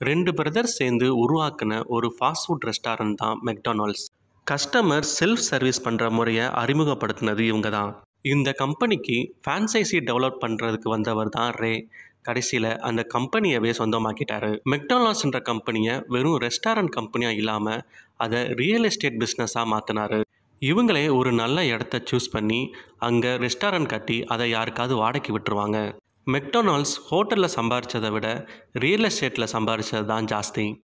2 brothers சேர்ந்து உருவாக்கின ஒரு ஃபாஸ்ட் ஃபுட் ரெஸ்டாரண்ட் தான் மெக்டானல்ட்ஸ். கஸ்டமர் செல்ஃப் சர்வீஸ் பண்ணுற முறையை அறிமுகப்படுத்தினது இவங்க தான். இந்த கம்பெனிக்கு ஃப்ரான்சைசி டெவலப் பண்ணுறதுக்கு வந்தவர் தான் ரே. கடைசியில் அந்த கம்பெனியவே சொந்தமாக்கிட்டாரு. மெக்டானல்ட்ஸ்ன்ற கம்பெனியை வெறும் ரெஸ்டாரண்ட் கம்பெனியாக இல்லாமல் அதை ரியல் எஸ்டேட் பிஸ்னஸாக மாற்றினாரு. இவங்களே ஒரு நல்ல இடத்த சூஸ் பண்ணி அங்கே ரெஸ்டாரண்ட் கட்டி அதை யாருக்காவது வாடகைக்கு விட்டுருவாங்க. மெக்டானல்ட்ஸ் ஹோட்டலில் சம்பாரிச்சதை விட ரியல் எஸ்டேட்டில் சம்பாரிச்சது தான் ஜாஸ்தி.